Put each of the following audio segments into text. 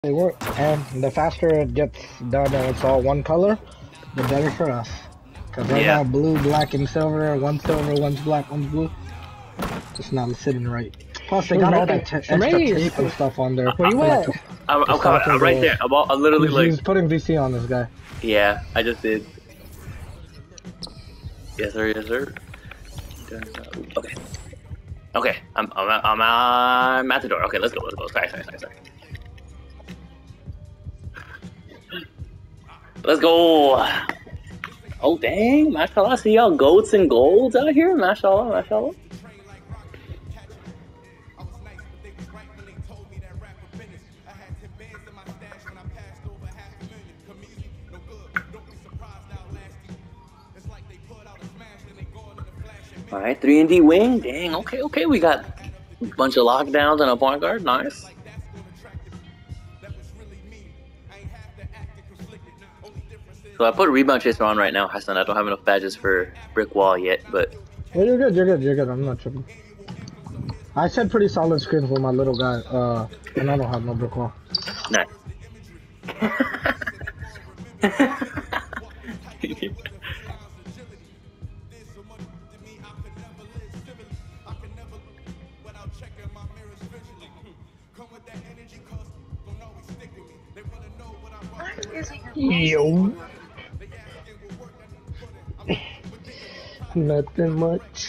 They work, and the faster it gets done and it's all one color, the better for us. Because right now, blue, black, and silver, one's black, one's blue. It's not sitting right. Plus, they got all that extra tape and stuff on there. Where you at? I'm coming. I'm right there. I'm literally like. He's putting VC on this guy. Yeah, I just did. Yes, sir. Yes, sir. Okay. Okay. I'm at the door. Okay, let's go. Let's go. Sorry. Let's go. Oh dang, mashallah. See y'all goats and golds out here. Mashallah, mashallah. Alright, 3-and-D wing. Dang, okay. We got a bunch of lockdowns and a point guard. Nice. So I put rebound chaser on right now, Hassan. I don't have enough badges for brick wall yet, but yeah, you're good. I'm not tripping. I said pretty solid screens with my little guy, and I don't have no brick wall. Nice. Yo. Nothing much.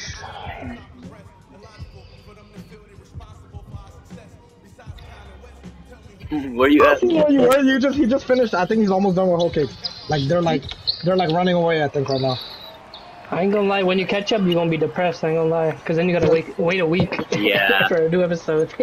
Where you at? He just finished. I think he's almost done with whole cake. Like they're running away. I think right now. I ain't gonna lie. When you catch up, you're gonna be depressed. I ain't gonna lie, cause then you gotta wait a week. Yeah. For a new episode.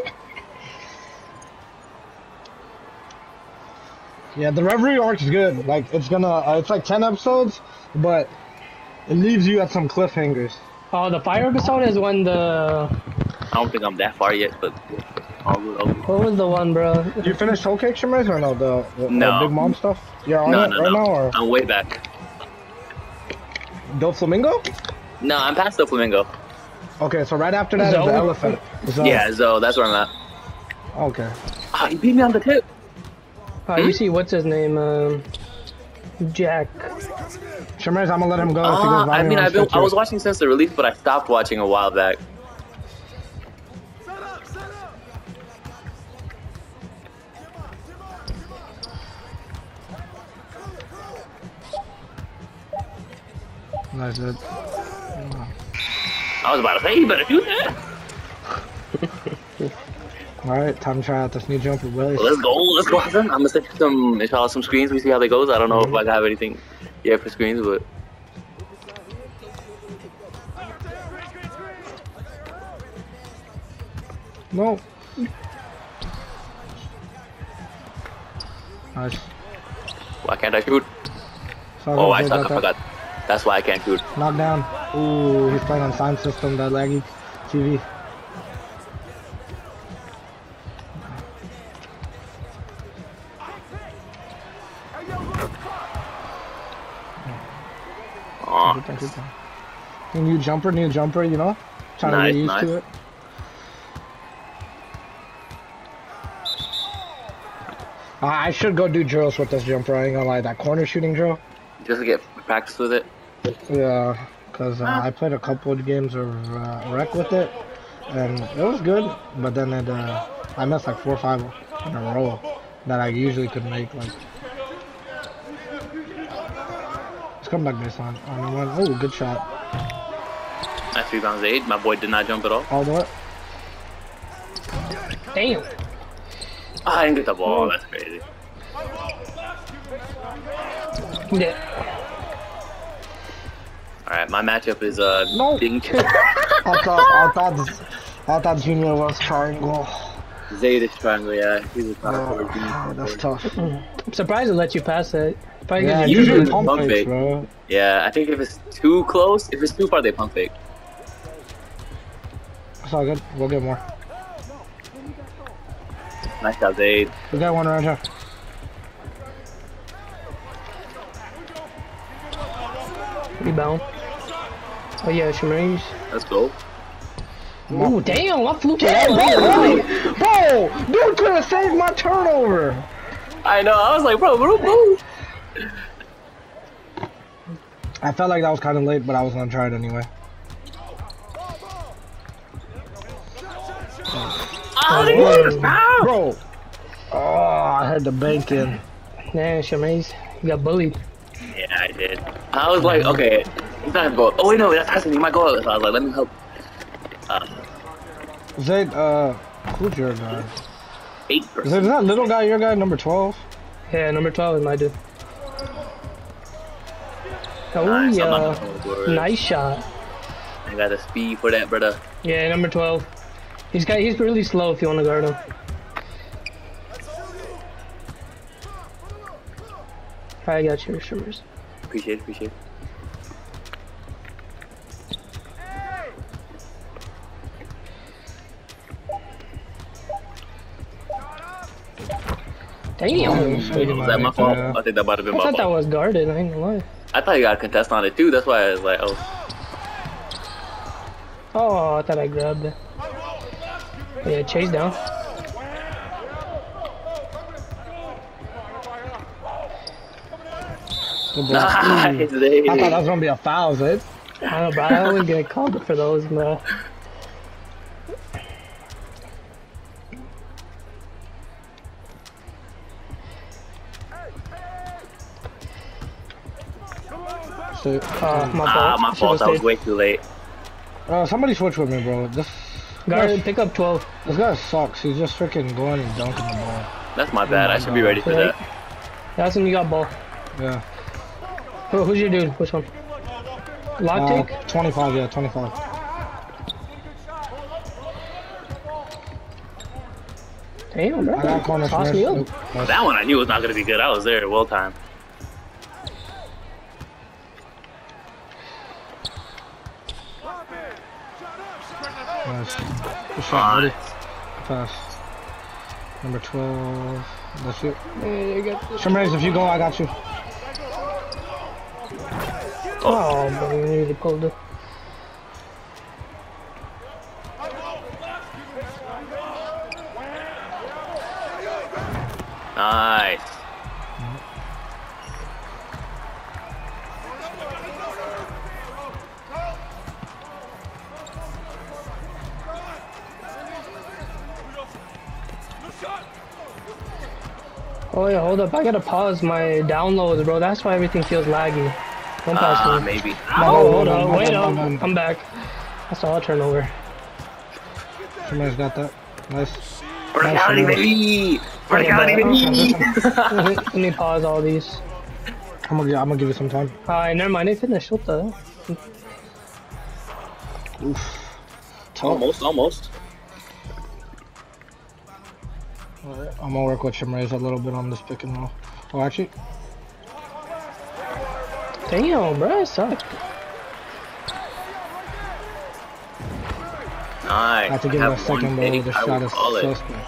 Yeah, the Reverie arc's good. Like it's like 10 episodes, but it leaves you at some cliffhangers. Oh, the fire episode is when the. I don't think I'm that far yet, but all good. What was the one, bro? You finished Whole Cake Shimmers or no? The Big Mom stuff? You're on it right now, or? I'm way back. Doflamingo? No, I'm past the Flamingo. Okay, so right after that is the elephant. Yeah, Zoe, that's where I'm at. Okay. Ah, you beat me on the tip. You see, what's his name? Jack. Shimmers, I'm gonna let him go. If he goes I mean, I was watching since the release, but I stopped watching a while back. Nice, dude. I was about to say, you better do that. Alright, time to try out this new jumper, Willie. Well, let's go, Hassan. I'm gonna set you some screens. We see how they goes. I don't know if I have anything yet for screens, but. No. Nice. Why can't I shoot? Oh, I forgot. That's why I can't shoot. Knockdown. Ooh, he's playing on sound system, that laggy TV. Oh. New jumper, you know? Trying to get used to it. I should go do drills with this jumper, I ain't gonna lie. That corner shooting drill. Just to get practice with it? Yeah, because I played a couple of games of rec with it, and it was good, but then I missed like 4 or 5 in a row that I usually could make. Like, let's come back baseline on one. Oh, good shot. Nice rebound, Zaid. My boy did not jump at all. All the way. Damn. I didn't get the ball. That's crazy. Yeah. Alright, my matchup is no. Bing. I thought Junior was triangle. Zaid is triangle, yeah. He's a triangle. That's tough. I'm surprised it let you pass it. Yeah, usually pump fake, bro. Yeah, I think if it's too close, if it's too far, they pump fake. It's all good. We'll get more. Nice job, Zaid. We got one right here. Rebound. Oh yeah, Shimmers. Let's go. Ooh, damn, I flew to Bro, dude could have saved my turnover. I know. I was like, bro, move. I felt like that was kind of late, but I was gonna try it anyway. Bro. Oh, I had the bank in. Yeah, Shamaze, you got bullied. Yeah, I did. I was like, okay, he's not gonna go. Oh wait, no, that's Tyson. He might go out. So I was like, let me help. Zayd, who's your guy? 8%. Is that little guy your guy, number 12? Yeah, number 12 is my dude. Oh Nice, yeah, nice shot. I got the speed for that, brother. Yeah, number 12. He's really slow if you want to guard him. I got your shimmers. Appreciate it. Damn. Was that my fault? I think that might have been my fault. I thought that was guarded, I ain't gonna lie. I thought you got a contest on it too, that's why I was like, oh. Oh, I thought I grabbed it. Yeah, chase down. Nice, I thought that was gonna be a foul, Zayd. I don't know, but I always get called for those, bro. My fault. I was way too late. Somebody switch with me, bro. This guard, pick up 12. This guy sucks. He's just freaking going and dunking the ball. That's my bad. I should be ready for that. That's when you got ball. Yeah. Who's your dude? Which one? Lock take? 25, yeah, 25. Damn, bro. I got corner. Toss me up. That one I knew was not going to be good. I was there well time. Nice. Good shot, buddy. Pass. Number 12. That's it. Yeah, you got this. Shamaze, if you go, I got you. Oh, but you need to pull the. Nice. Oh yeah, hold up. I gotta pause my downloads, bro. That's why everything feels laggy. Don't pass me. Maybe. No, hold on. Wait up. I'm back. That's all turnover. Somebody's got that. Nice. Verticality, baby! Verticality, baby! Let me pause all these. I'm gonna give you some time. Alright, never mind. They finished. What the? Oof. Almost. Alright, I'm gonna work with Shamaze a little bit on this pick and roll. Oh, actually. Damn, bro, it sucked. Nice. I have to give it a second though. The shot is suspect.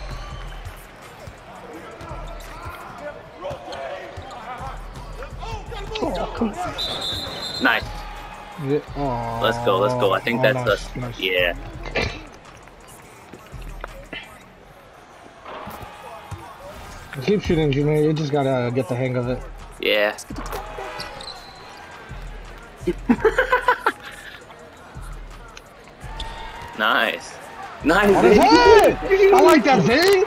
Oh, come on. Nice. Yeah. Oh, Let's go. I think that's nice, us. Nice. Yeah. Keep shooting, Jimmy. You just gotta get the hang of it. Yeah. Nice. Nice. Baby. I like that thing.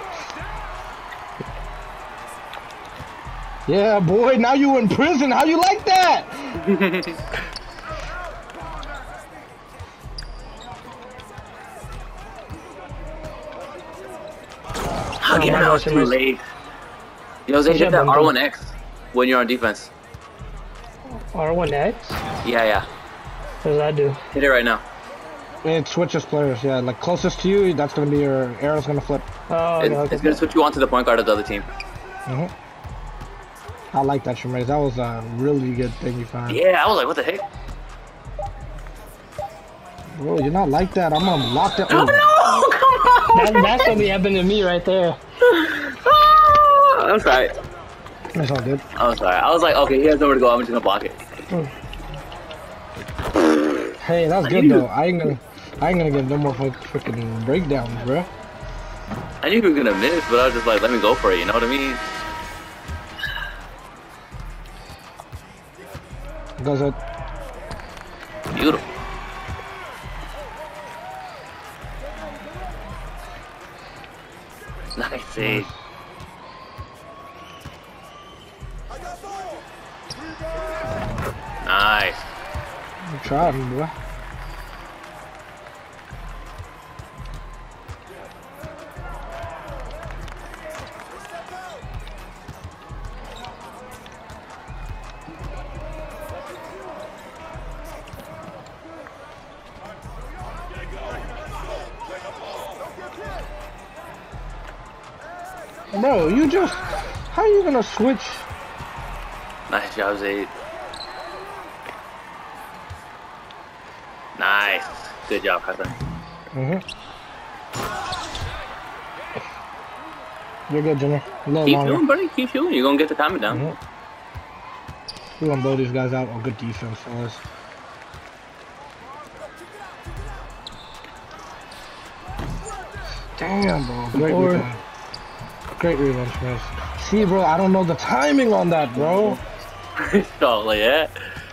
Yeah, boy. Now you in prison. How you like that? I'll get out too late. Yo, Zay, hit that R1X when you're on defense. R1X? Yeah. What does that do? Hit it right now. It switches players, yeah. Like closest to you, that's gonna be your arrow's gonna flip. Oh, it's gonna switch you on to the point guard of the other team. I like that, Shamaze. That was a really good thing you found. Yeah, I was like, what the heck? Bro, you're not like that. I'm gonna lock that. Oh, no, come on! That's gonna be happening to me right there. I'm sorry. That's all good. I'm sorry. I was like, okay, he has nowhere to go. I'm just gonna block it. Hey, that's good though. I ain't gonna get no more freaking breakdowns, bro. I knew he was gonna miss, but I was just like, let me go for it. You know what I mean? Goes it. Beautiful. Nice save. Nice. I'm trying, boy. Bro, you just... How are you gonna switch? Nice job, Zaid. Nice. Good job, Hassan. You're good, Jimmy. A little Keep longer. shooting, buddy. Keep shooting. You're gonna get the timing down. We're gonna blow these guys out. Oh, good defense, fellas. Damn, bro. Great rebound. Great rebound, Smith. See, bro, I don't know the timing on that, bro. Oh, like that.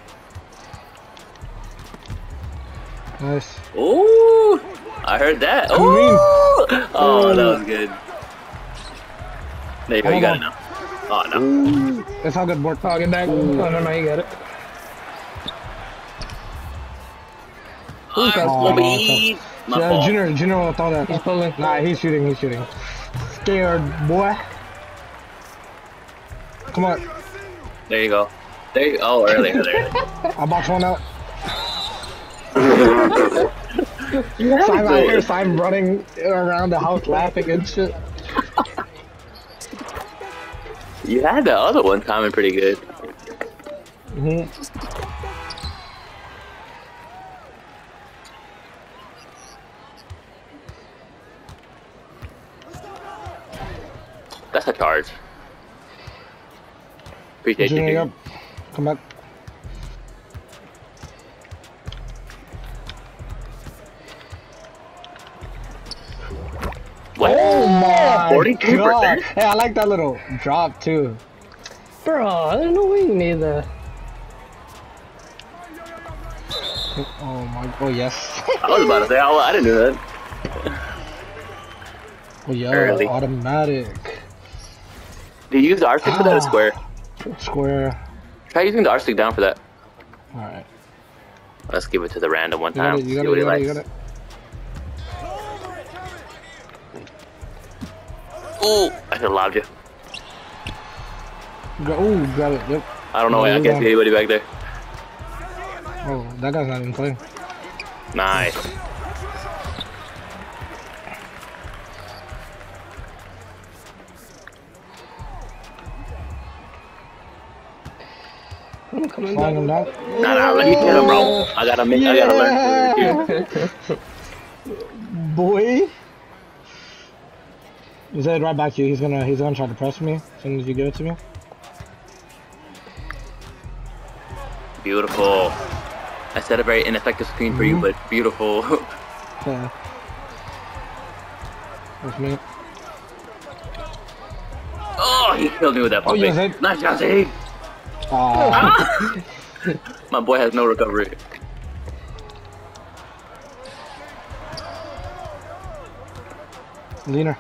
Nice. Ooh, I heard that. Ooh. Oh, that was good. There you go. You got it now. Oh no. Ooh. It's all good, board. Oh, get back. Oh, no, you got it. I'm gonna be my fault. Junior will throw that. He's pulling. Nah, he's shooting. Scared, boy. Come on. There you go. There you go. Oh, earlier. I box one out. Simon out here, Simon running around the house laughing and shit. You had the other one timing pretty good. That's a charge. Appreciate Junior, you. up. Come back. What? Oh my 42%? God. Hey, I like that little drop too. Bro, there's no way you need that. Oh my. Oh yes. I was about to say, I didn't do that. Oh yeah. Early. Automatic. Do you use the R stick for that or square? Square. Try using the R stick down for that. All right. Let's give it to the random one You got time. it. You See got what it. he You got it. likes. You got it. Ooh, I should have lobbed you. Ooh, got it. Yep. I don't know. I can't see anybody back there. Oh, that guy's not even playing. Nice. I'm coming Flying him down. down. Nah, let me get him, bro. I gotta learn from here. Boy. He's headed right back to you. He's gonna try to press me as soon as you give it to me. Beautiful. I set a very ineffective screen for you, but beautiful. Yeah. That's me. Oh, he killed me with that pump yes, fake. I- Nice job, Zaid. My boy has no recovery. Leaner.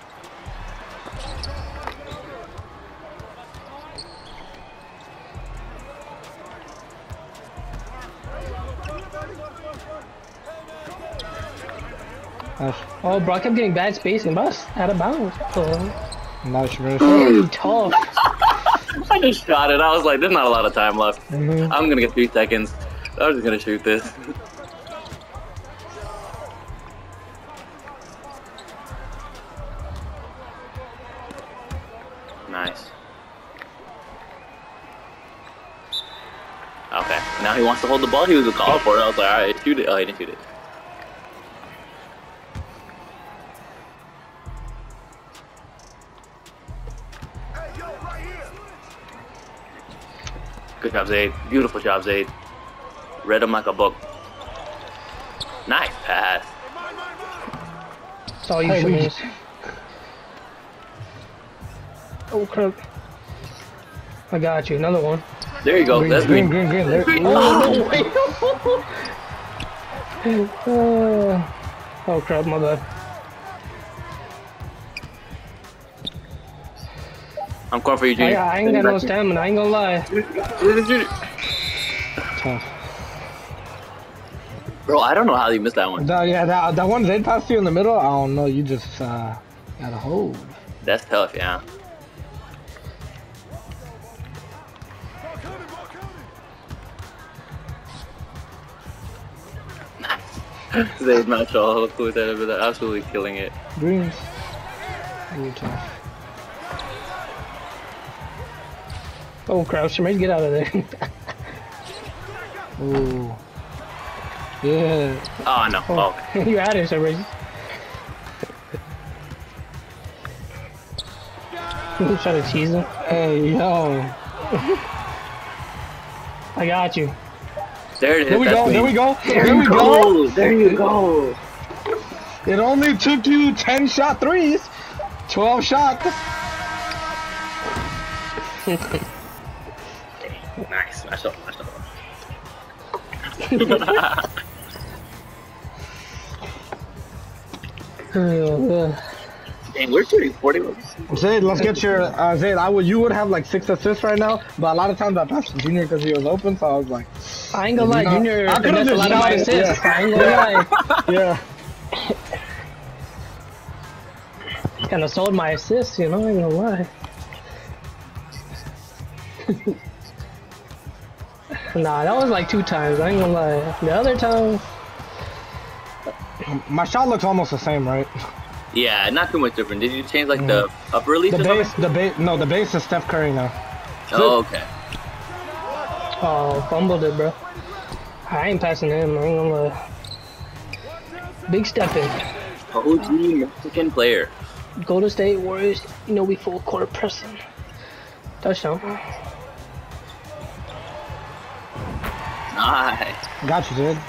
Nice. Oh, bro, I kept getting bad spacing, boss. Out of bounds. Oh, Nice, bro. hey, tough. I just shot it. I was like, there's not a lot of time left. I'm gonna get 3 seconds. I'm just gonna shoot this. Nice. Okay, now he wants to hold the ball. He was a call for it. I was like, alright, shoot it. Oh, he didn't shoot it. Good job, Zaid. Beautiful job, Zaid. Read him like a book. Nice pass. That's all you Hey, should we- miss. Oh, crap. I got you. Another one. There you go. Green, That's green, green. green, green. There. Oh, no, wait. Oh crap, my bad. I'm calling for you, Junior. I ain't got no stamina, I ain't gonna lie. Tough. Bro, I don't know how you missed that one. Yeah, that one Zed passed you in the middle. I don't know. You just got a hold. That's tough, yeah. Zed Marshall, they're absolutely killing it. Greens. Really tough. Oh crap, Shemaine, get out of there. Ooh. Yeah. Oh, no. Oh. You had it, Shemaine. You trying to tease him? Hey, yo. I got you. There it is. There we go. There we go. There we go. There you go. It only took you 10 shot threes. 12 shots. Nice. Nice up. Nice up. Dang, we're shooting 40. Zayd, let's get your Zayd. You would have like 6 assists right now, but a lot of times I passed to Junior because he was open, so I was like, I ain't gonna lie, Junior. I could have a just lot of my shot it, assists. yeah. I ain't gonna lie. yeah. Kinda sold my assists, you know, I ain't gonna lie. Nah, that was like 2 times, I ain't gonna lie. The other time... My shot looks almost the same, right? Yeah, not too much different. Did you change like the upper release? The base is Steph Curry now. Oh, okay. Oh, fumbled it, bro. I ain't passing him, I ain't gonna lie. Big stepping. OG Mexican player. Golden State Warriors, you know we full court pressing. Touchdown. Nice. Got you, dude.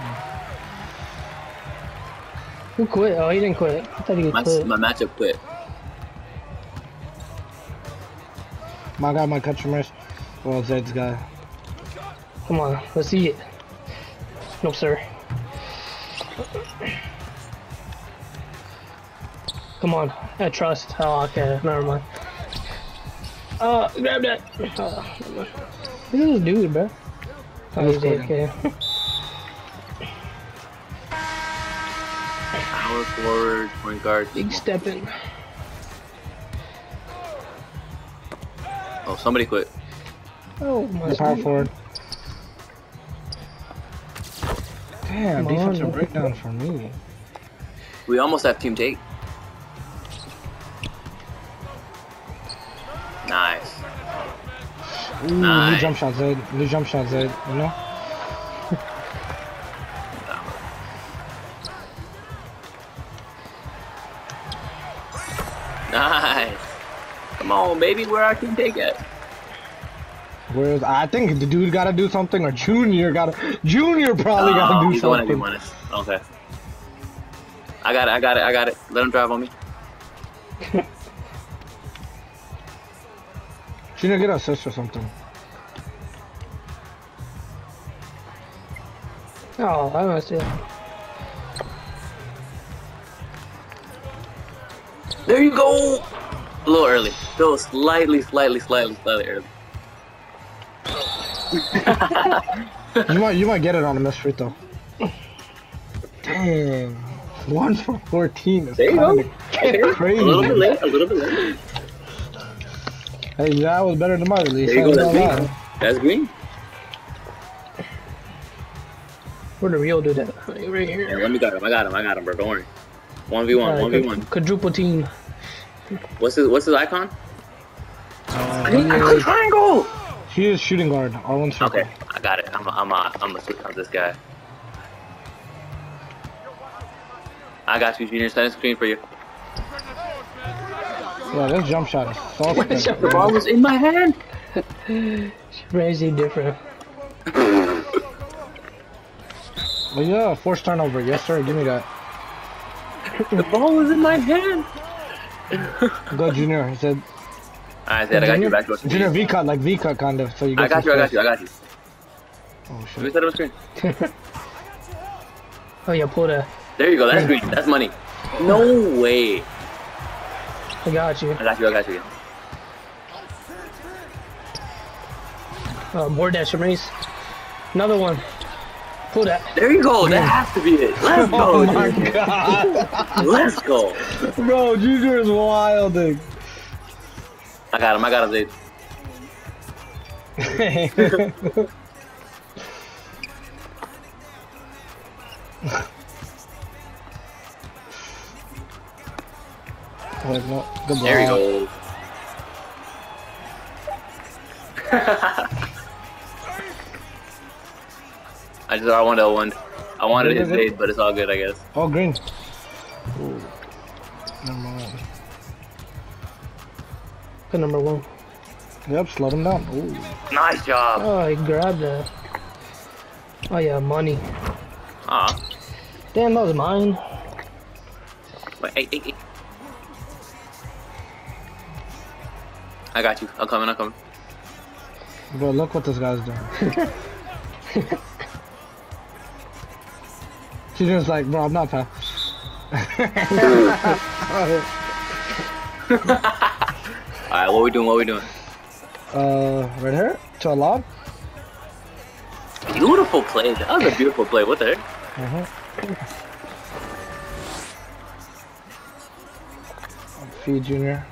Who quit? Oh, he didn't quit. I thought he would quit. My matchup quit. My guy might cut your miss. Well, Zed's guy. Come on, let's see it. No, sir. Come on, I trust. Oh, okay, never mind. Grab that. Never mind. Look at this dude, bro. Oh, he's AFK. Power forward, point guard. Big stepping. Oh, somebody quit. Oh my Power God. forward. Damn, Come on, defensive man. breakdown for me. We almost have team take. Nice. Ooh, Nice. new jump shot, Zed. New jump shot, Zed. You know? Nice. Come on, baby, where our team take it? Whereas I think the dude gotta do something, or Junior probably gotta do He's the one something. that won us. Okay. I got it. Let him drive on me. Junior, get an assist or something. Oh, I don't see it. There you go. A little early. Still slightly early. You might get it on a missed free throw. Dang. 1 for 14 is There you go. kinda crazy. A little bit late. Hey, that was better than my release. There you go. I That's ain't gonna green. lie. That's green. Where the real dude at? Right here. Yeah, let me got him. I got him, bro. Don't worry. 1v1. 1v1. Quadruple team. What's his icon? He Triangle. he is shooting guard. R1 circle. Okay, I got it. I'm a switch on this guy. I got you, Junior. Setting screen for you. Yeah, this jump shot is so sick. The ball was in my hand. Crazy different. But yeah, forced turnover. Yes, sir. Give me that. The ball was in my hand. Go, Junior. He said, Alright, Zed, I got you back to Junior V cut, like V cut kind of. So you I got you. Oh Let shit. me set up a screen. Oh yeah, pull that. There you go. That's green. That's money. No way. I got you. I got you again. Board that, Shamaze. Another one. Pull that. There you go. That has to be it. Let's go. Oh my dude. god. Let's go. Bro, Junior is wilding. I got him, Zed. Good There you go. I just I wanted one. I wanted his Zed, but it's all good, I guess. Oh, green. Ooh. Never mind. Good number one. Yep, slow him down. Ooh. Nice job. Oh, he grabbed that. Oh yeah, money. Aw. Damn, that was mine. Wait, hey. I got you. I'm coming. Bro, look what this guy's doing. She's just like, bro, I'm not fast. Alright, what we doing? Right here? To a log? Beautiful play. That was a beautiful play. What the heck? Feed Junior.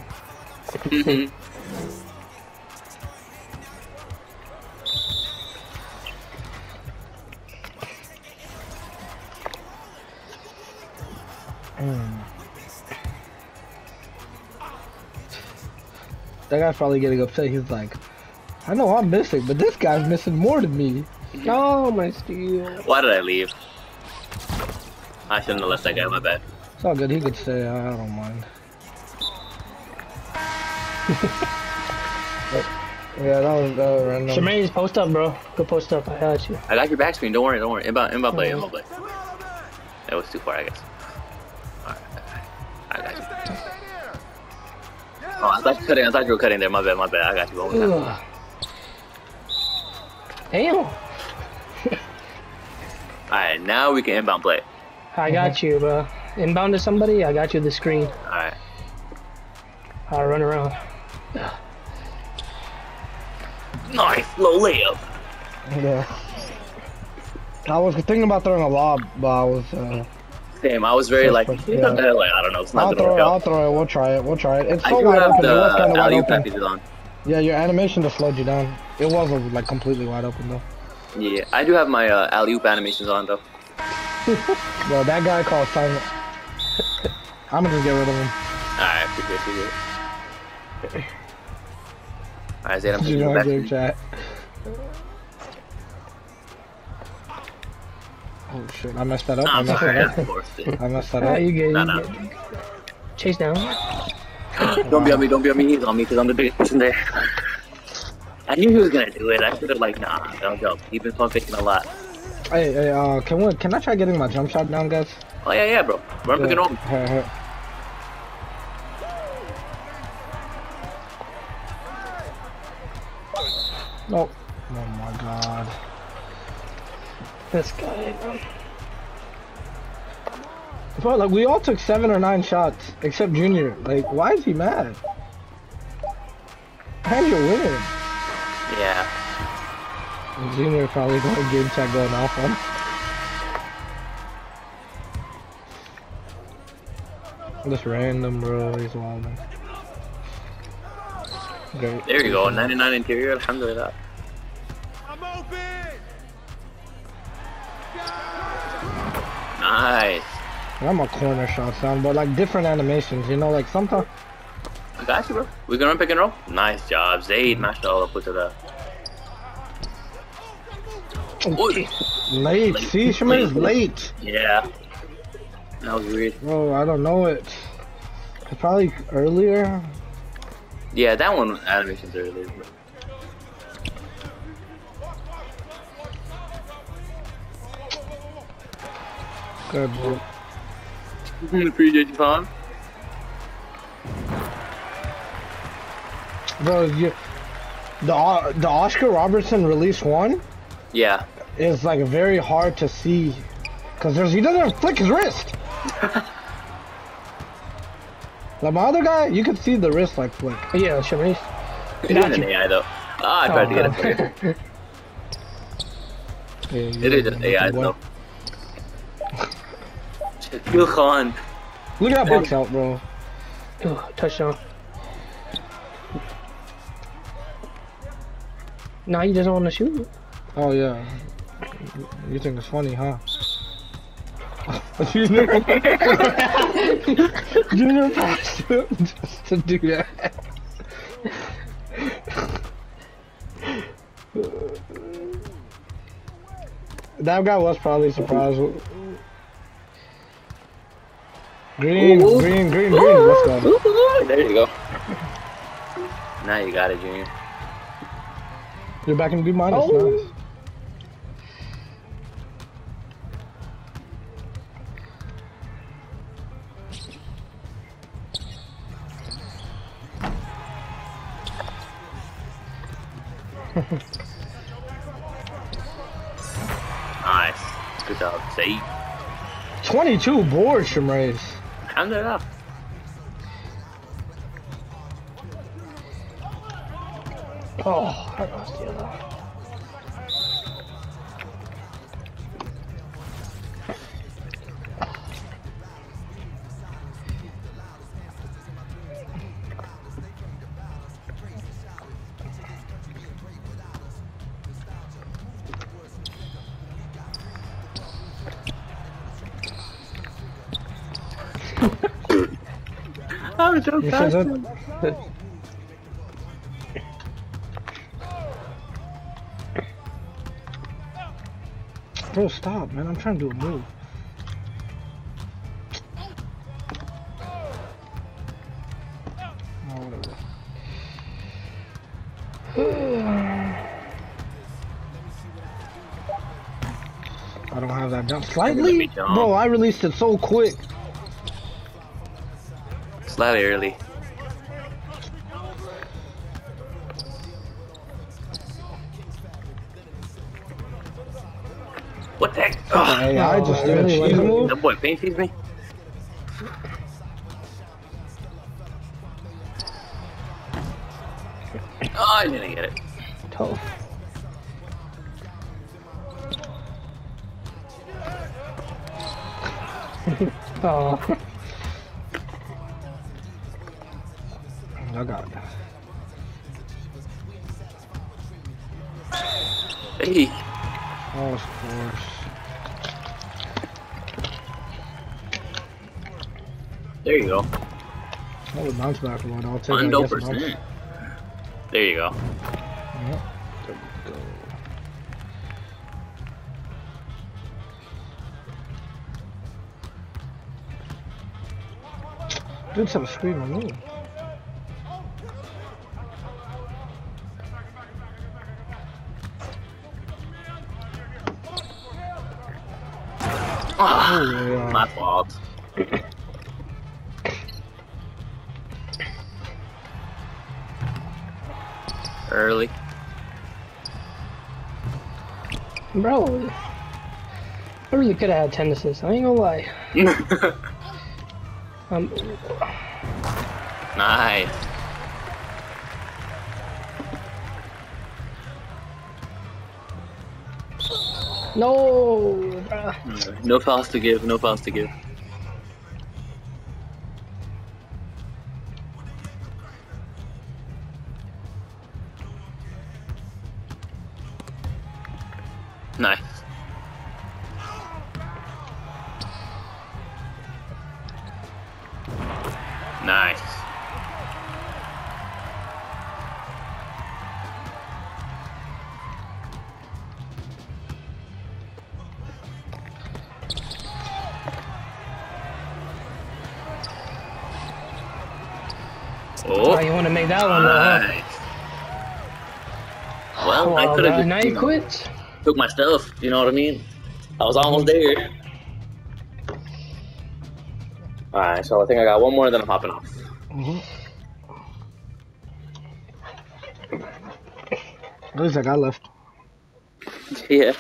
That guy's probably getting upset. He's like, I know I'm missing, but this guy's missing more than me. Oh, my steal. Why did I leave? I shouldn't have left that guy. My bad. It's all good. He could stay. I don't mind. Yeah, that was random. Shamaze, post up, bro. Go post up. I got you. I got your back screen. Don't worry. Inbound play. That was too far, I guess. Alright. I got you. Oh, I thought you were cutting there. My bad. I got you. Ugh. Damn. Alright, now we can inbound play. I got you, bro. Inbound to somebody, I got you the screen. Alright. I'll run around. Nice, low layup. Yeah. I was thinking about throwing a lob, but I was. Same, I was very like, yeah. I don't know. It's not I'll throw it. We'll try it. It's I so do wide have open. It was kind the of wide alley-oop open. packages on. Yeah, your animation just slowed you down. It wasn't like completely wide open though. Yeah, I do have my alley-oop animations on though. Bro, that guy called silent. I'm gonna just get rid of him. Alright, appreciate it. Alright, Zed, I'm You taking know, you back. game chat. Oh shit, I messed that up. I'm sorry, I forced it. I messed that Ah, up. you get Nah. it. Chase down. Don't be on me, he's on me because I'm the biggest person there. I knew he was gonna do it. I should have like, nah, don't jump. He's been fun fishing a lot. Hey, can I try getting my jump shot down, guys? Oh yeah, bro. Run pick and roll. Hey. Nope. Oh my god. This guy, bro. Bro, like we all took 7 or 9 shots, except Junior. Like, why is he mad? And you're winning. Yeah. And Junior probably going game chat going off on. Just random, bro. He's wilding. Great. There you go. 99 interior. Alhamdulillah. I'm open. Nice. I'm a corner shot sound, but like different animations, you know, like sometimes. I got you, bro. We can run pick and roll. Nice job, Zaid. Mashallah, put it up. Late. See, Shemaine is late. Yeah. That was weird. Bro, I don't know it. It's probably earlier. Yeah, that one animation's earlier, bro. Good, bro. Appreciate you, Fawn. Bro, the Oscar Robertson release one Yeah. is like very hard to see because he doesn't flick his wrist. Like my other guy, you can see the wrist like flick. Yeah, Sharice. It is an AI though. Ah, I tried to get it for you. Yeah, It is an AI though. Yo, Khan. Look at that box out, bro. Oh, touchdown. Now you just don't want to shoot. Oh yeah. You think it's funny, huh? Junior passed him just to do that. That guy was probably surprised. Green, Ooh. green, green, green. Let's go. Ooh, there you go. Now you got it, Junior. You're back in B minus. Oh. Nice. Nice. Good job. Say. 22 boards, Shamrace. Count it up. Oh, I lost the other. I'm so You fast. said that? Bro, stop, man. I'm trying to do a move. Oh, whatever. I don't have that jump. Slightly? Bro, I released it so quick. Slightly early. What the heck? Hey, I just did a really? cheese move. That boy paint teased me. Oh, I didn't get it. Tough. Oh. I got it. Hey. Oh, of course. There you go. That was bounce back one. I'll take it. I Undo guess, percent. There you go. Yep. There we go. Did some screen on me. Ah, Oh, yeah. my fault. Early. Bro. I really could have had 10 assists. I ain't gonna lie. Nice. No, bruh. No fouls to give, no fouls to give. Nice. Nice. Oh, you want to make that one though, huh? Nice. Well, I could have now you quit. took my stuff, you know what I mean? I was almost there. Alright, so I think I got one more, then I'm hopping off. At least I got left. Yeah.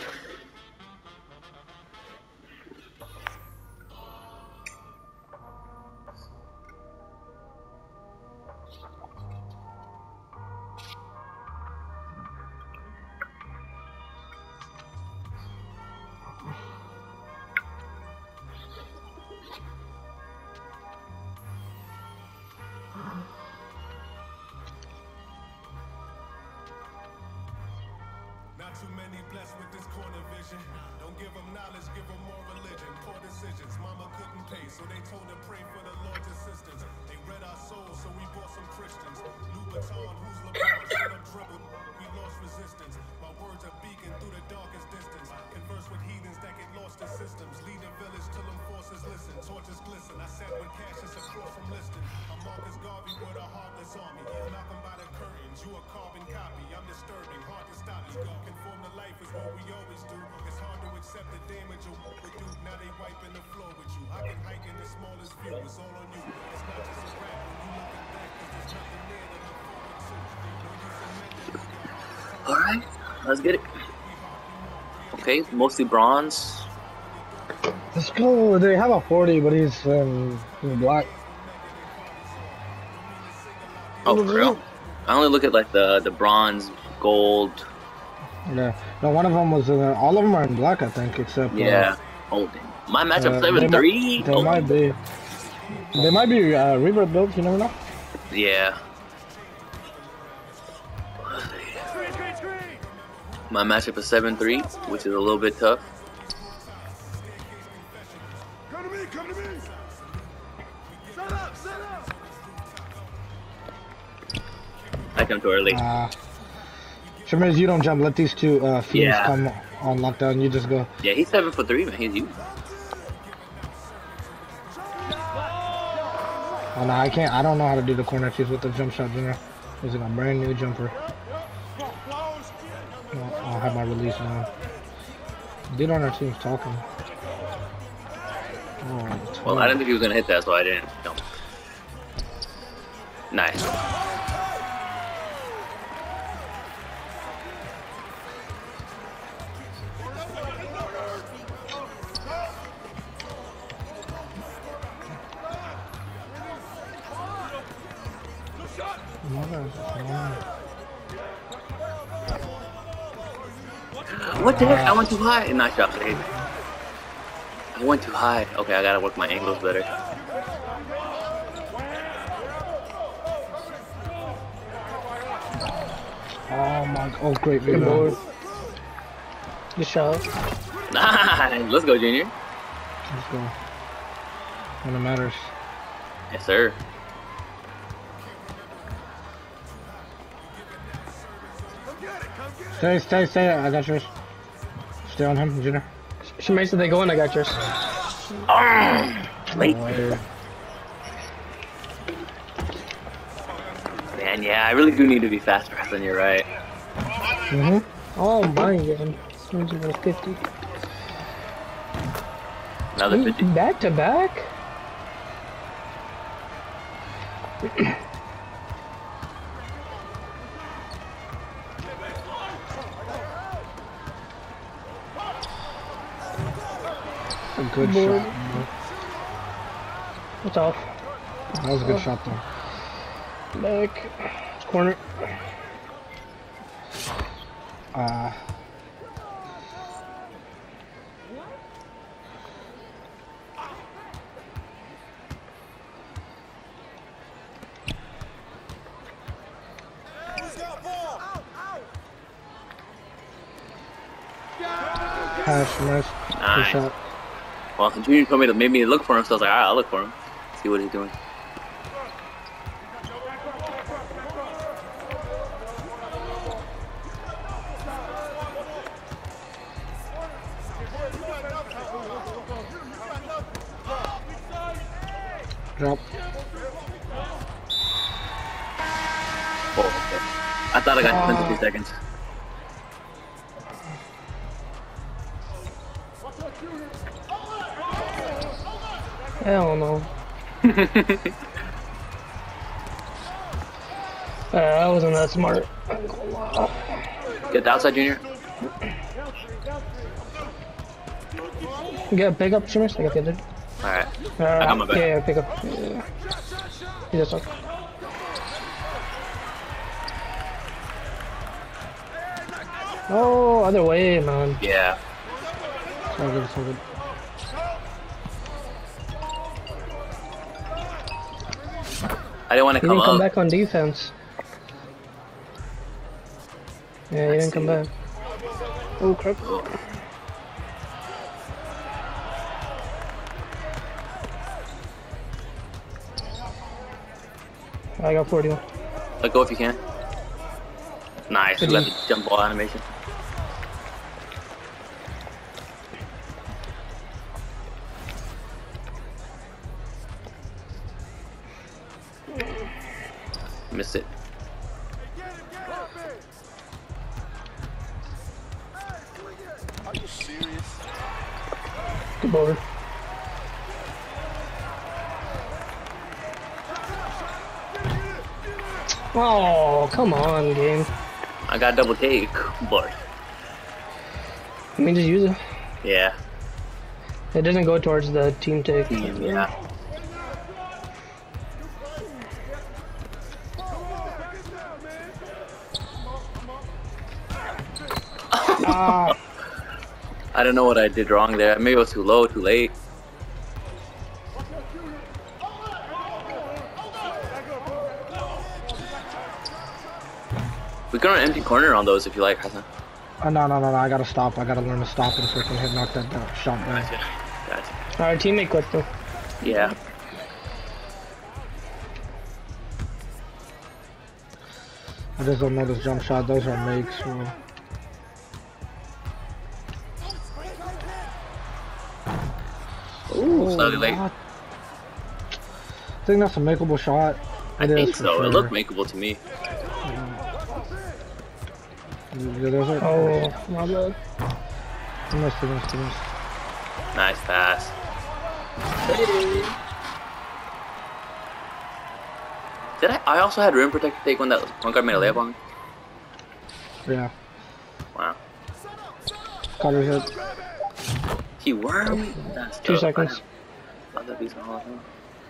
Not too many blessed with this corner vision. Don't give them knowledge, give them more religion. Poor decisions, mama couldn't pay, so they told her pray for the Lord's assistance. They read our souls, so we bought some Christians. Louboutin, who's LeBron? Shut up, dribble. We lost resistance. My words are beacon through the darkest distance. Converse with heathens that get lost in systems. Lead a village till them forces listen. Torches glisten. I said when cash is support from listing. I'm Marcus Garvey with a heartless army. Malcolm by the curtains, you a carbon copy. I'm disturbing, hard to stop me. Conform to life is what we always do. It's hard to accept the damage you would do. Now they wiping the floor with you. I can hike in the smallest view. It's all on you. It's not just a rap when you looking back, cause there's nothing there to look forward to. No use in mending when your heart is Alright, let's get it. Okay, mostly bronze. Let's go. They have a 40, but he's black. Oh, for real? I only look at like the bronze, gold. Yeah. No, one of them was all of them are in black, I think, except Yeah. Oh, damn. My matchup 7-3. They might be. They might be rebirth builds. You never know. Yeah. My matchup is 7-3, which is a little bit tough. Come to me, come to me! Set up, set up! I come too early. Shamez, you don't jump. Let these two fiends Yeah. come on lockdown. You just go. Yeah, he's 7-3, man. He's you. Oh no, I can't. I don't know how to do the corner cheese with the jump shot, Junior. Using a brand new jumper. I'll have my release now. Dude on our team's talking. Oh, Well, I didn't think he was gonna hit that, so I didn't jump. Nice. What the heck? I went too high. Nice shot, babe. I went too high. Okay, I gotta work my angles better. Oh my! Oh great, Good board. Good shot. Nice. Let's go, Junior. Let's go. When it matters. Yes, sir. Stay. I got yours. Stay on him, Junior. She makes it they go in, I got yours. Late. Oh, Man, yeah, I really do need to be faster than you're right. Oh my god. 50. Another 50. Back to back? a good Board. shot. It's off. That was a good shot though. Back. Corner. Pass, nice. Good Nice. shot. Well, Junior told me to make me look for him, so I was like, alright, I'll look for him. See what he's doing. Drop. Oh, okay. I thought I got 22 seconds. Hell no. I wasn't that smart. I'm gonna lie. Get the outside, Junior. Get pick up, Shimmers. I got the other. Alright. I got my back. Yeah, pick up. Yeah. He just up. Oh, other way, man. Yeah. So good, so good. I didn't want to He come didn't come up. back on defense. Yeah, he didn't come back. Oh, crap. I got 41. Let go if you can. Nice. We got the jump ball animation. Missed it. Are you serious? Good bowler. Oh, come on, game. I got double take, but I mean, just use it. yeah. It doesn't go towards the team take. Yeah. Ah, I don't know what I did wrong there. Maybe it was too low, too late. We can run empty corner on those if you like, Hassan. No, I gotta stop. I gotta learn to stop and freaking hit knock that shot down. Gotcha. our teammate quit though. Yeah. I just don't know this jump shot. Those are makes. Bro. Ooh, slightly late. What? I think that's a makeable shot. I It is think for so. sure. It looked makeable to me. Yeah, those are. Oh, my bad. I missed it. Nice pass. Did I also had rim protector take when that one guy made a layup on me? Yeah. Wow. Cutter hit. He wormed me? That's 2 dope. seconds. I thought he's gonna hold him.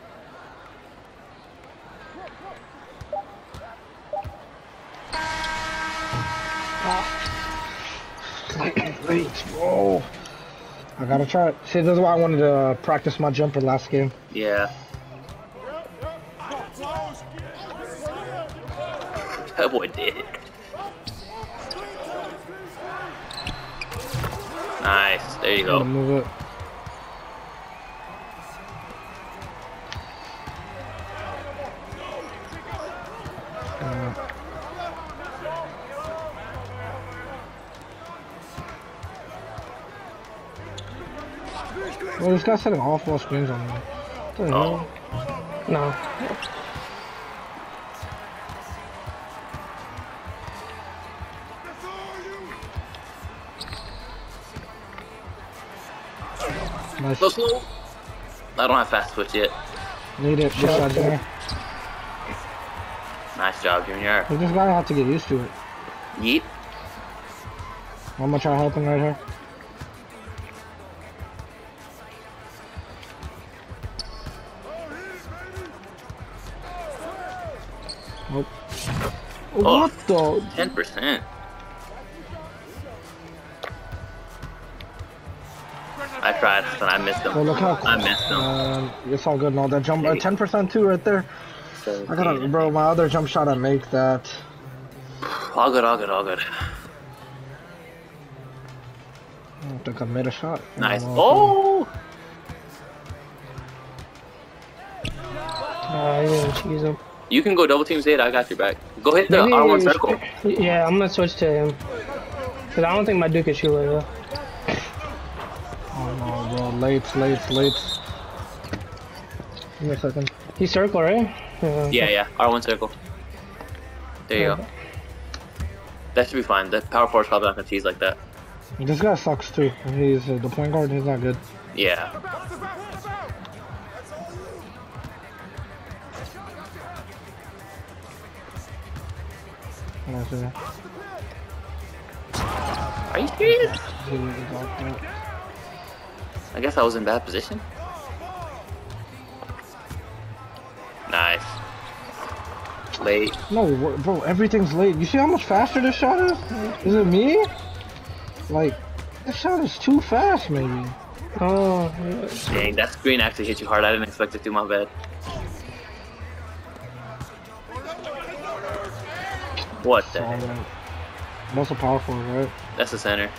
Wait, bro. I gotta try it. See, this is why I wanted to practice my jumper last game. Yeah. That boy did. Nice. There you Gotta go. move it. Well, this guy's setting off-ball screens on me. What the hell? Oh. No. Nice. Go slow. I don't have fast switch yet. Need it. This side there. Nice job, Junior. We just gotta have to get used to it. Yeet. I'm gonna try helping right here. Nope. Oh. What the? 10%. I tried, but I missed Oh, him. look how I missed him. it's all good. No, that jump, 10% too, right there. I gotta, bro. My other jump shot, I make that. All good, all good, all good. I don't think I made a shot. Nice. Oh. I didn't use him. You can go double team Zayda, I got your back. Go hit the R1 circle. Yeah, I'm gonna switch to him. Cause I don't think my Duke is shoot like that. Oh no, bro. Late. Give me a second. He's circle, right? Yeah, R1 circle. There you go. That should be fine. The power forward's probably not gonna tease like that. This guy sucks too. He's the point guard. He's not good. Yeah. Nice, yeah. Are you serious? He would have got that. I guess I was in bad position. Nice. Late. No, bro, everything's late. You see how much faster this shot is? Is it me? Like, this shot is too fast, maybe. Oh, Dang, that screen actually hit you hard. I didn't expect it to, my bad. What the heck? Alright. That's a powerful, right? That's the center.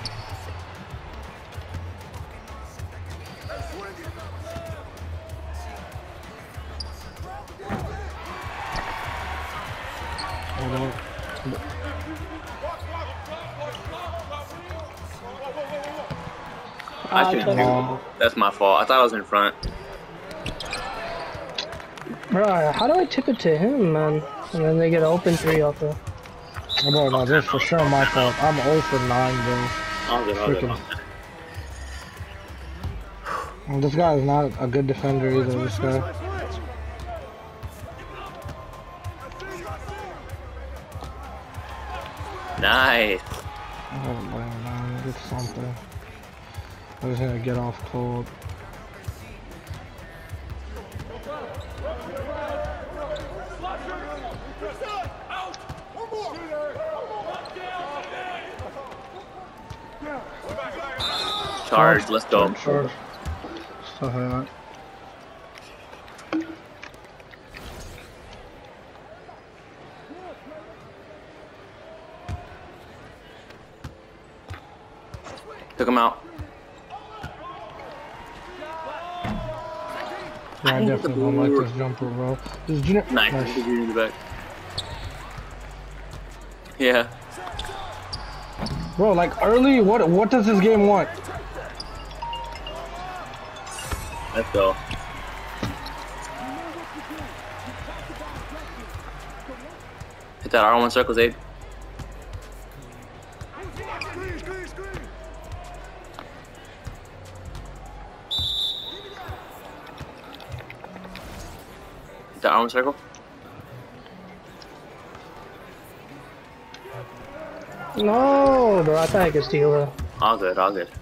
Hold on. I shouldn't do. That's my fault. I thought I was in front. bro, how do I tip it to him, man? And then they get an open 3 off the. Oh, bro, no, this is for sure my fault. I'm 0 for 9, bro. All good, all good. Freaking- And this guy is not a good defender either, this guy. Nice. Oh, man, get something. I was gonna get off cold. Charge, let's go. Charge. Stuff like that. Took him out. Yeah, I hate the definitely don't blue. like this jumper, bro. This junior. Nice. Nice. In the back. Yeah. Bro, like early, what does this game want? Let's go. Hit that R1 circle, Zabe. Hit that R1 circle. No, bro, I thought I could steal it. All good, all good.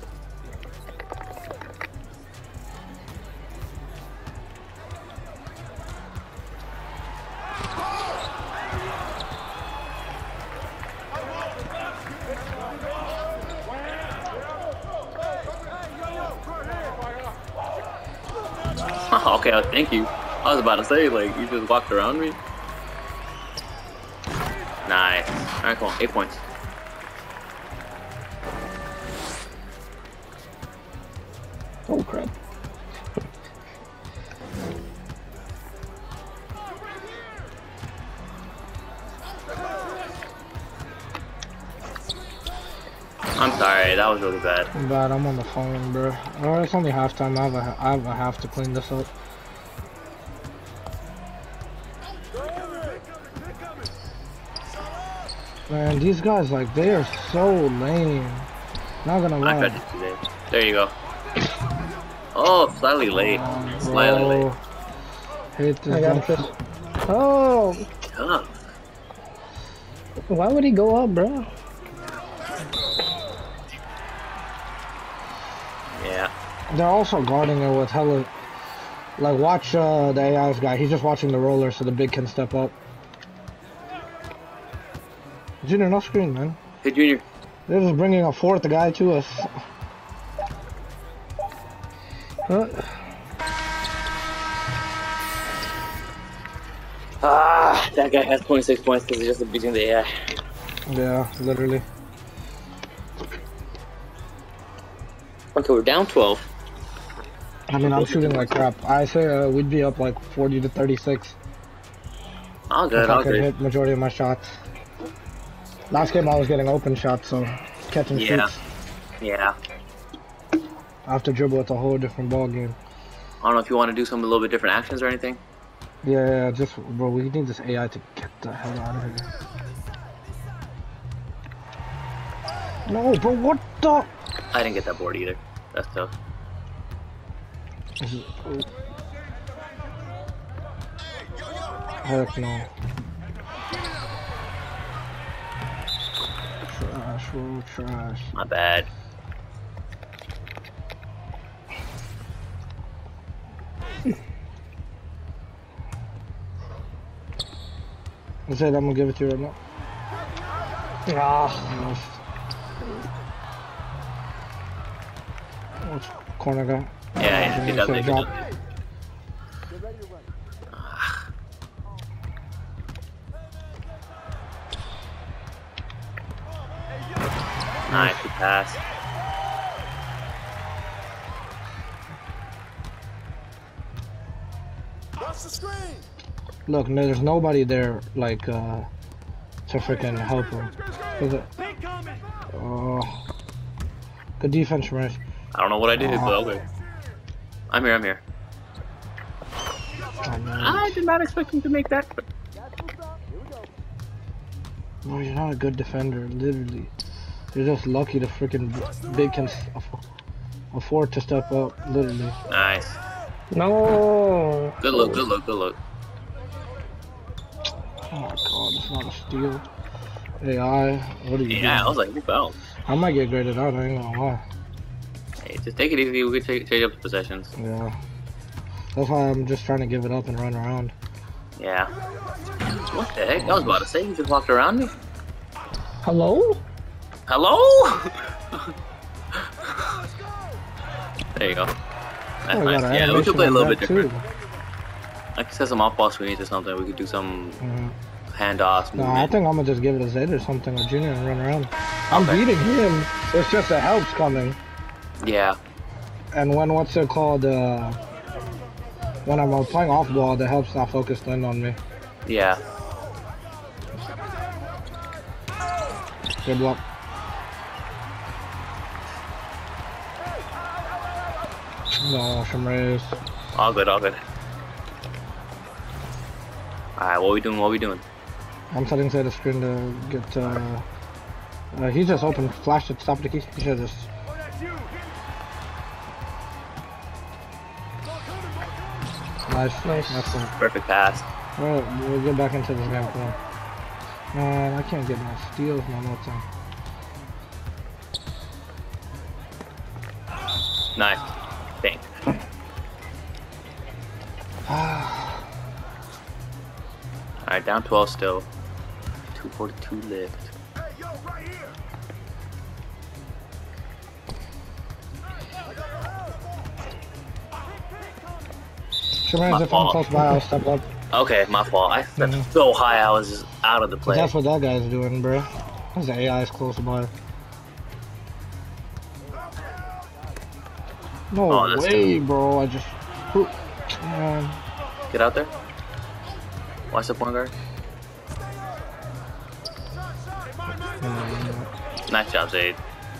Okay, thank you. I was about to say, like, you just walked around me. Nice. Alright, cool. 8 points. Oh crap. I'm sorry, that was really bad. I'm bad, I'm on the phone, bro. Alright, it's only halftime. I have a half to clean this up. Man, these guys, like, they are so lame. Not gonna I lie. tried to do that. There you go. Oh, slightly late. Slightly late. Hate this I got jump. this. Oh, Tough. why would he go up, bro? Yeah. They're also guarding it with hella. Like, watch the AI's guy. He's just watching the roller so the big can step up. Junior, no screen, man. Hey, Junior. They're just bringing a fourth guy to us. Ah, that guy has 26 points because he's just beating the AI. Yeah, literally. Okay, we're down 12. I mean, I'm shooting like crap. I say we'd be up like 40 to 36. All good, If I all could good. hit majority of my shots. Last game I was getting open shots, so catching Yeah. shoots. Yeah. After dribble, it's a whole different ball game. I don't know if you want to do some a little bit different actions or anything. Yeah, just bro, we need this AI to get the hell out of here. No, bro, what the? I didn't get that board either. That's tough. Heck no. Trash. bro. Trash. My bad. I said I'm gonna give it to you right now. Ah, What's corner guy? Yeah, good job, So good drop. job. Nice, good pass. Watch the screen. Look, no, there's nobody there like to freaking help him. Is it? Oh, good defense, Rice. I don't know what I did, but okay. I'm here, I'm here. Oh, man. I did not expect him to make that. But No, you're not a good defender, literally. You're just lucky the freaking big can afford to step up, literally. nice. no. Good look, good look, good look. Oh my god, it's not a steal. AI, what are you Yeah, I doing? was like, who fell? I might get graded out, I ain't gonna lie. Hey, just take it easy. We can trade up the possessions. Yeah. That's why I'm just trying to give it up and run around. Yeah. What the heck? I was about to say, you just walked around me. Hello? Hello? There you go. That's Oh, nice. got an Yeah, we could animation play a on little that bit too. different. I could set some off-ball screens or something. We could do some handoffs. No, I movement. think I'm gonna just give it a Zed or something, or Junior, and run around. I'm Okay. beating him. It's just the help's coming. Yeah. And when what's it called? When I'm playing off ball, the help's not focused in on me. Yeah. Good luck. No, Shamrays. All good, all good. Alright, what we doing? What we doing? I'm setting to the screen to get. He's just open. Flash it. Stop the key. He should just. Nice. Nice. That's it. Perfect pass. We'll get back into this game. Come on. Man, I can't get no steals, no time. Nice. Thanks. Alright, down 12 still. 2:42 left. Hey, yo, right here. Shamrays, if I'm fault. close by, I'll step up. Okay, my fault. I stepped so high I was just out of the 'Cause play. that's what that guy's doing, bro. His AI is close by. No Oh, that's way, bro. I just. Man. Get out there. Watch the point guard. Nice job, Zayd.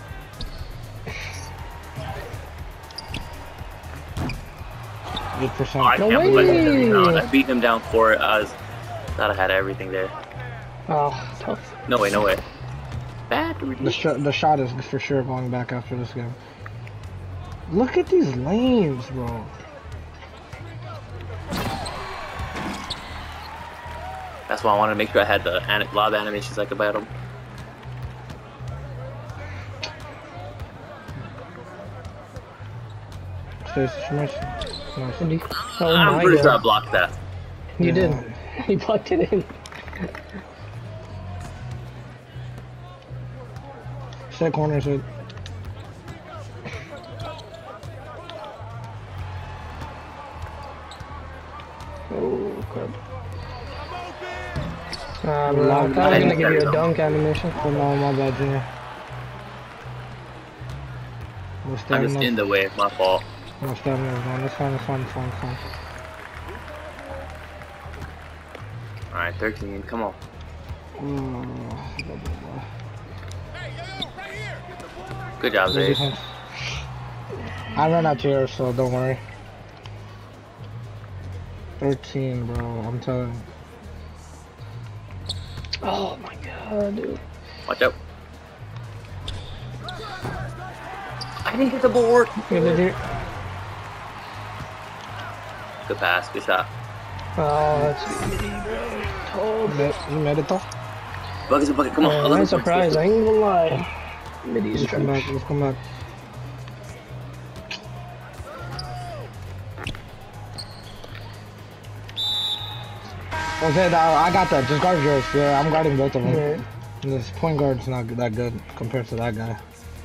Oh, 8%. I No can't believe I way. beat him down. I beat him down for it. Thought I had everything there. Oh, tough. No way, no way. Bad. The shot is for sure going back after this game. Look at these lanes, bro. That's why I wanted to make sure I had the lob animations I could battle. Stays Nice. Indeed. Oh I'm my pretty sure I god. blocked that. You did. You plugged it in. Stay corner, so. Oh, crap. Lob- Bro, I thought I was gonna give you a lob- dunk animation. Oh no, my bad, Junior. No I'm just stamina. in the way. It's my fault. No stamina, man. That's fine, that's fine, that's fine, that's fine. Alright, 13. Come on. Good job, Good Zayd. defense. I ran out here, so don't worry. 13, bro. I'm telling you. Oh my god, dude. Watch out. I didn't get the board. Good legit. Good pass. Good shot. Oh, that's easy, bro. You made it though? Bucket's a bucket. Come on. Man, I'm surprised. I ain't gonna lie. Middy's Let's come back. trash. Let's come back. Okay, I got that. Just guard yours. Yeah, I'm guarding both of them. Right. This point guard's not that good compared to that guy.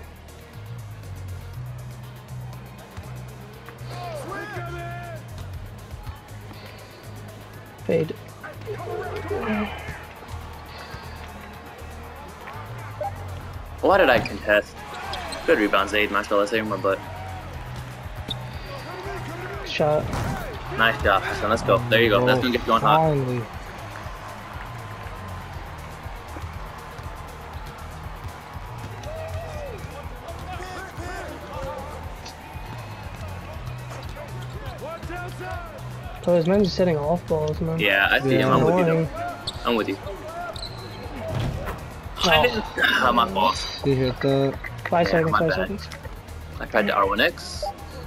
Fade. Why did I contest? Good rebound, Zayd. Mashallah, saving my butt. Shot. Nice job, Hassan. Let's go. There you go. That's gonna get you going hot. Finally. So this man's just setting off balls, man. Yeah, I see him. Yeah. I'm with you. Annoying. Though. I'm with you. Oh, Ah, my fault. He hit that. 5 Yeah, seconds, my 5 bad. seconds. I tried the R1X.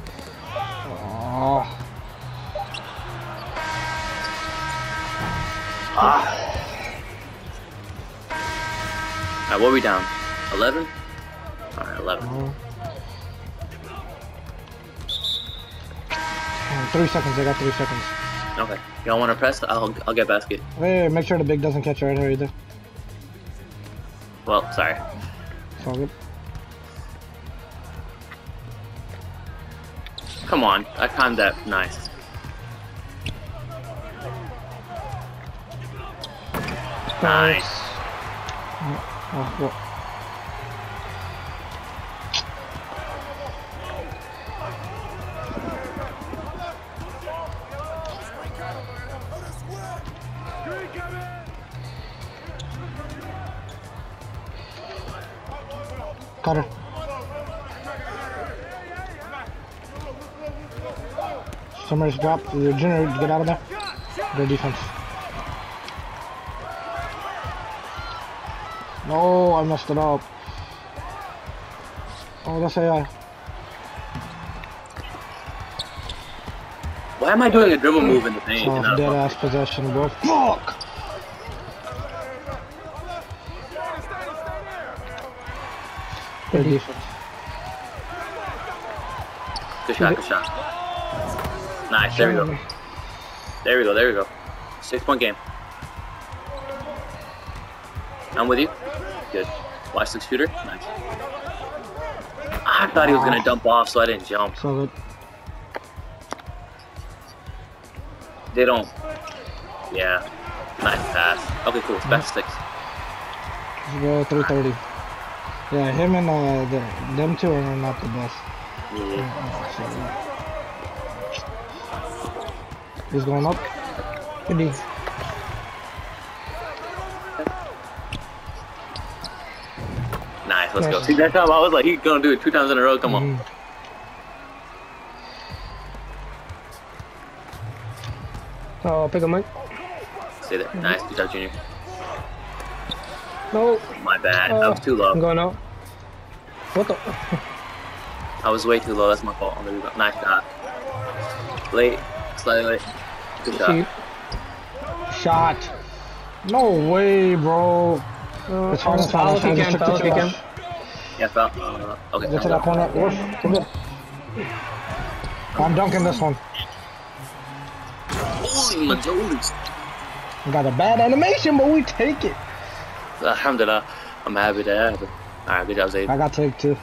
Oh. Alright, what are we down? 11? Alright, 11. Oh. 3 seconds. I got 3 seconds. Okay. Y'all want to press? I'll get basket. Hey, make sure the big doesn't catch right here either. Well, sorry. It's all good. Come on. I timed that nice. Nice. Oh, well. Cutter. Summers drop. Junior, get out of there. Good defense. No, I messed it up. Oh, that's AI. Why am I doing a dribble move in the paint? and Oh, not a dead front ass possession, bro. Fuck! Good defense. Good shot, good shot. Nice, there we go. There we go, there we go. 6-point game. I'm with you. Good. Watch the shooter. Nice. I thought he was gonna dump off, so I didn't jump. So good. They don't. Yeah. Nice pass. Okay, cool. It's back to 6. Let's go 330. Yeah, him and them two are not the best. Yeah. He's going up. Good D. Nice, let's go. Nice. See, that time I was like, he's gonna do it 2 times in a row. Come on. Mhm. Oh, pick up Mike. Stay there. Nice. Good job, Junior. No. My bad. That was too I'm low. going out. What the? I was way too low. That's my fault. There we go. Nice shot. Late. Slightly late. Good shot. Shoot. Shot. No way, bro. It's fine, it's fine. Foul It's if you fine. can, Just foul if you can. Yeah, foul. Okay. Get to that corner. We're good. I'm dunking this one. Holy Majolis. We got a bad animation, but we take it. Alhamdulillah. I'm happy to have it. Alright, good job, Zayd. I got take two.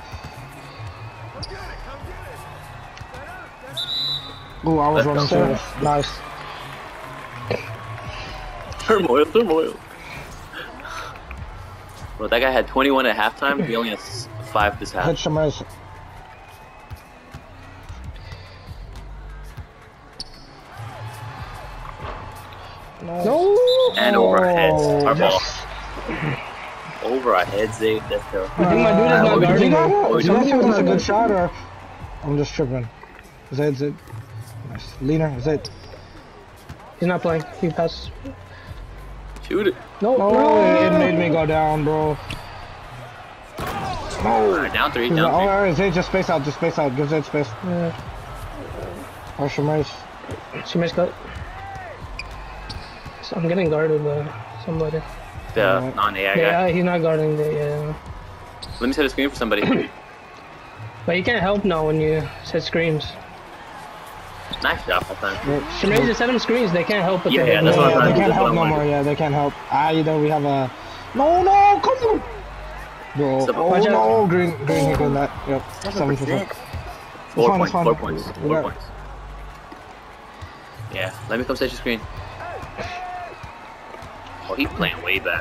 Ooh, I was Let's running go. service. Nice. Turmoil, turmoil. Bro, that guy had 21 at halftime. He only has 5 this half. Hit Shamars. No. And over our heads. Our ball. yes. Over our heads, Zayd. Let's go. I think my dude is not what we guarding do? me. What we Did do? you think it was a good shot or I'm just tripping? Zed. Nice. Leaner, Zed. He's not playing. He passes. Shoot it. No. No, it made me go down, bro. Alright, down 3, Oh, down 3. alright, Zed, just space out. Give Zed space. Yeah. Or Shamars. She missed cut. So I'm getting guarded by somebody. The non-AI guy. Yeah, he's not guarding the. Yeah. Let me set a screen for somebody. But you can't help now when you set screens. Nice job, my friend. Shemay just set them screens, they can't help but Yeah, they yeah, that's what I'm Yeah, trying they to do. can't That's what help I'm no trying to more. do. Yeah, they can't help. Either we have a. No, come on. Bro, So- oh Watch out. no, green hit on that. Yep, 7%. 4 fine, points, it's fine. 4 points, We 4 got- points. Yeah, let me come set your screen. Oh, he's playing way back.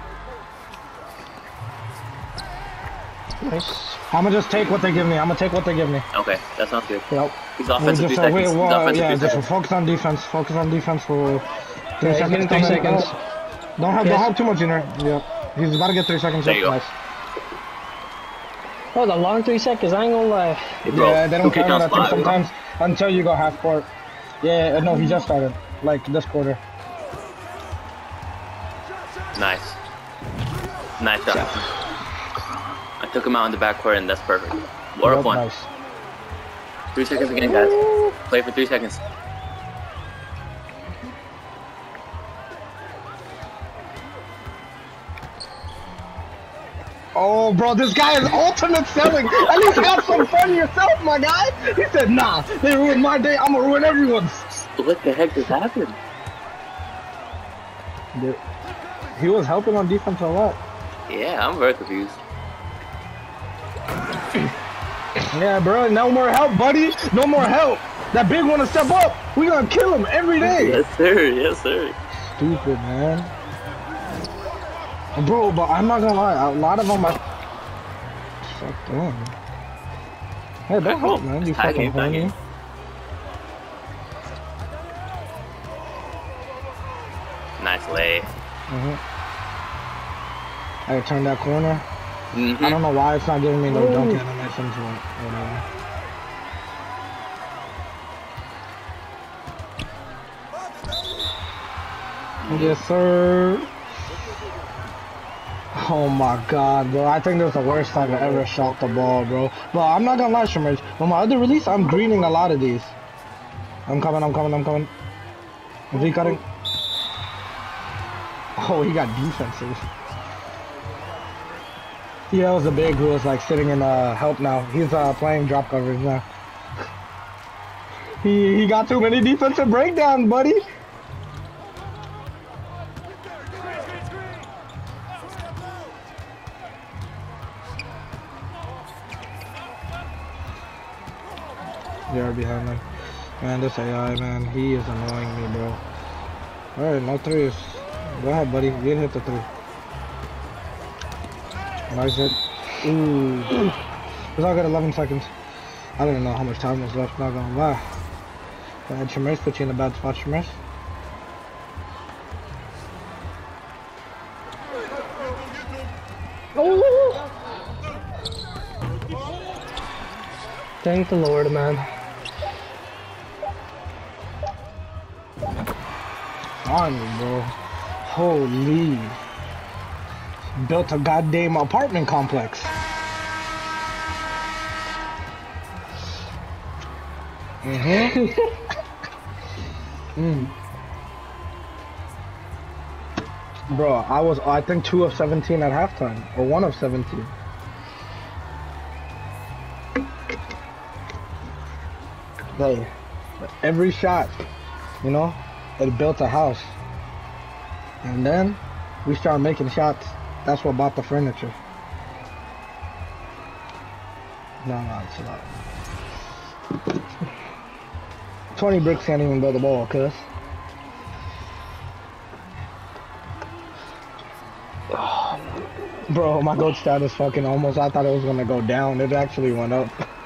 Nice. I'ma just take what they give me. I'ma take what they give me. Okay, that sounds good. Yep. He's We offensive 3 just seconds. wait. He's Well, offensive yeah, 3 just seconds. focus on defense. Focus on defense for 3 Yeah, seconds. give him 3 seconds. Don't have too much in there. Yeah, he's about to get 3 seconds. There you go. Nice. Oh, the long 3 seconds, I ain't gonna lie. Hey, bro, Yeah, they don't 2K count that thing counts live, bro. sometimes until you go half court. Yeah, no, he just started. Like this quarter. Nice. Nice shot. I took him out in the backcourt and that's perfect. We're up Yep, 1. nice. 3 seconds again, guys. Play for 3 seconds. Oh, bro, this guy is ultimate selling. At least have some fun yourself, my guy. He said, nah, they ruined my day. I'm gonna ruin everyone's. What the heck just happened? Dude, he was helping on defense a lot. Yeah, I'm very confused. Yeah, bro, no more help, buddy. No more help. That big one to step up. We gonna kill him every day. Yes, sir. Yes, sir. Stupid, man. Bro, but I'm not gonna lie. A lot of them are. Fuck them. Hey, don't help, man. You Tag fucking game, tag game. horny. Nice lay. I gotta turn that corner. Mm-hmm. I don't know why it's not giving me no dunk animations or whatever. Yes, sir. Oh my god, bro. I think that's the worst time I ever shot the ball, bro. But I'm not gonna lie, Shemage. On my other release, I'm greening a lot of these. I'm coming. Is he cutting? Oh, he got defensive. Yeah, it was a big who was like sitting in help now. He's playing drop coverage now. He got too many defensive breakdowns, buddy. You're behind him. Man, this AI, man, he is annoying me, bro. Alright, no threes. Go ahead, buddy. You hit the 3. Nice hit. Ooh. It's all good, 11 seconds. I don't even know how much time was left, not gonna lie. Go ahead, Shemers, put you in a bad spot, Shemers. Oh! Thank the Lord, man. On me, bro. Holy. Built a goddamn apartment complex. Bro, I think 2 of 17 at halftime, or 1 of 17. Hey, every shot, you know, it built a house. And then we started making shots. That's what bought the furniture. No, it's a lot. 20 bricks can't even build a ball, cuz. Bro, my goat stat is fucking almost, I thought it was gonna go down. It actually went up.